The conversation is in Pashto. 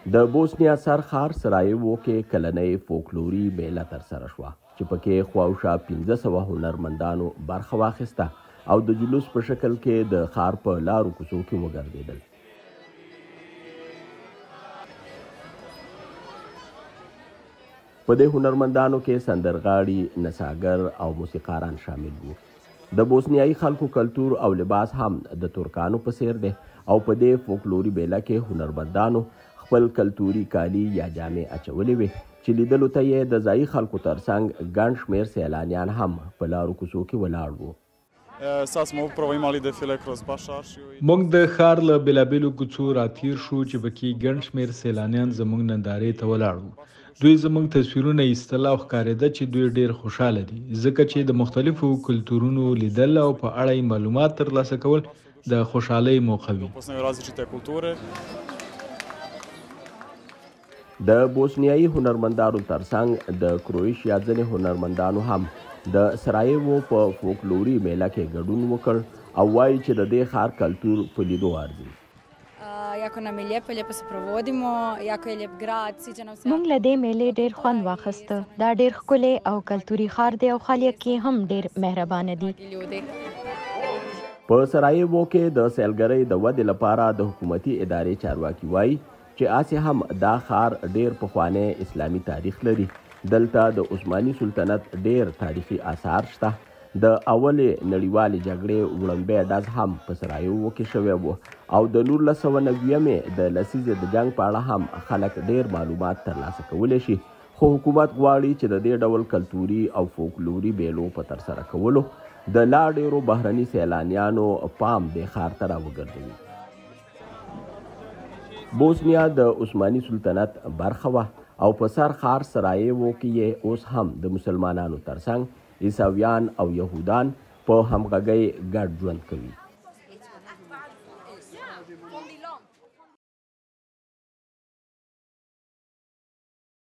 د بوسنیا سر ښار سرایېوو کې کلنۍ فولکلوري مېله ترسره شوه چې پکې خواوشا 1500 هنرمندانو برخه واخیسته او د جلوس په شکل کې د ښار په لارو کوڅو کې وګرځېدل. په دې هنرمندانو کې سندرغاړي، نڅاګر او موسیقاران شامل وو. د بوسنیایي خلکو کلتور او لباس هم د ترکانو په څیر دی او په دې فولکلوري مېله کې هنرمندانو خپل کلتوري کالي یا جامې اچولې وې چې لیدلو ته یې د ځایي خلکو ترڅنګ ګڼ شمېر سیلانیان هم په لارو کوڅو کې ولاړ وو. موږ د ښار له بېلابېلو کوڅو راتېر شو چې پکې ګڼ شمېر سیلانیان زموږ نندارې ته ولاړ وو. دوی زموږ تصویرونه ایستل او ښکارېده چې دوی ډېر خوشحاله دي ځکه چې د مختلفو کلتورونو لیدل او په اړه یې معلومات ترلاسه کول د خوشحالۍ موقع وي. د بوسنیایي هنرمندانو ترڅنګ د کروشیا ځینې هنرمندانو هم د سرایېوو په فولکلوري مېله کې ګډون وکړ او وایي چې د دې ښار کلتور په لیدو ارزي. موږ له دې مېلې ډېر خوند واخیسته. دا ډېر ښکلی او کلتوري ښار دی او خلک یې هم ډېر مهربانه دي. په سرایېوو کې د سیلګرۍ د ودې لپاره د حکومتي ادارې چارواکي وایي چې آسې هم دا ښار ډېر پخوانی اسلامي تاریخ لري. دلته د عثماني سلطنت ډېر تاریخي آثار شته. د اولې نړیوالې جګړې وړاندې ډز هم په سرایېوو کې شوی و او د 1990 د لسیزې د جنګ په اړه هم خلک ډېر معلومات ترلاسه کولی شي، خو حکومت غواړي چې د دې ډول کلتوري او فولکلوري مېلو په ترسره کولو د لا ډېرو بهرني سیلانیانو پام دې ښار ته راوګرځوي. بوسنیا د عثماني سلطنت برخه وه او په سر ښار سرایېوو کې یې اوس هم د مسلمانانو ترڅنګ عیسویان او یهودان په همغږۍ ګډ ژوند کوي.